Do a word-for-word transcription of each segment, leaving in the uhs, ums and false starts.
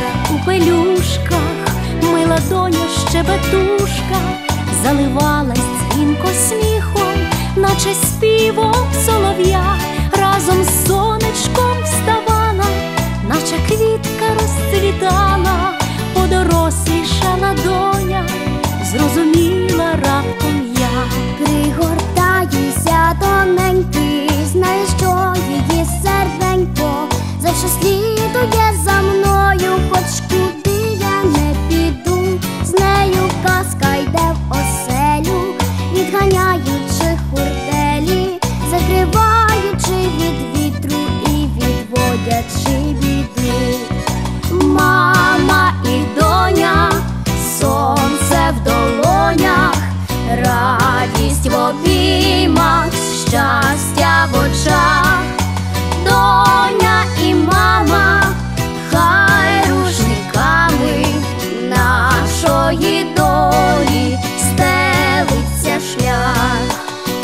у пелюшках, мила доня щебетушка, заливалась дзвінко сміхом, наче співом солов'я, разом з сонечком вставала, наче квітка розцвітала, подорослішала доня, зрозуміла раптом я. Пригортаюся тоненький, знаю, що її серденько завжди слідує за мною, хоч куди я не піду, з нею казка йде в оселю, відганяючи хурделі, закриваючи від вітру і відводячи біди. Мама і доня, сонце в долонях, радість в обіймах, щастя в очах. Доня і мама, хай рушниками нашої долі стелиться шлях.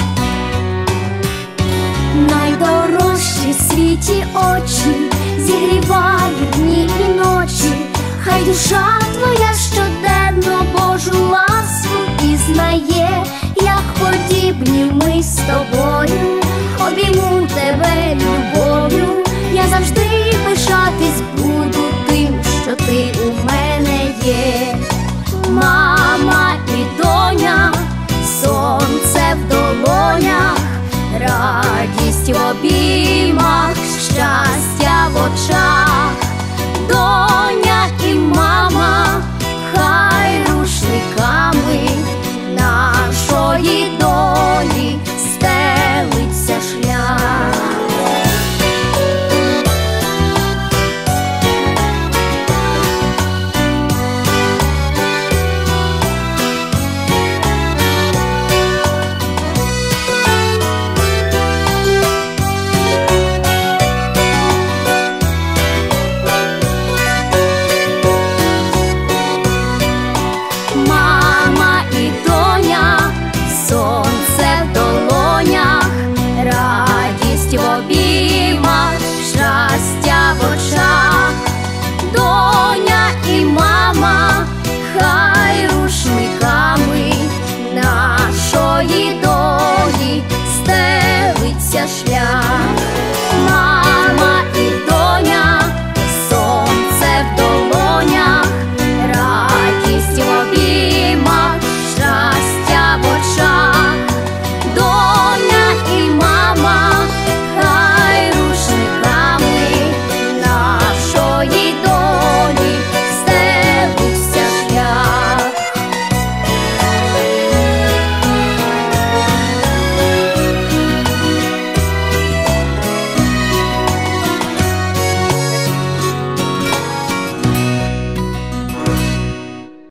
Найдорожчі в світі очі зігрівають дні і ночі, хай душа твоя щоденно Божу ласку пізнає, як подібні ми з тобою, обійму тебе любов'ю, я завжди пишатись буду тим, що ти у мене є. Мама і доня, сонце в долонях, радість в обіймах, щастя в очах.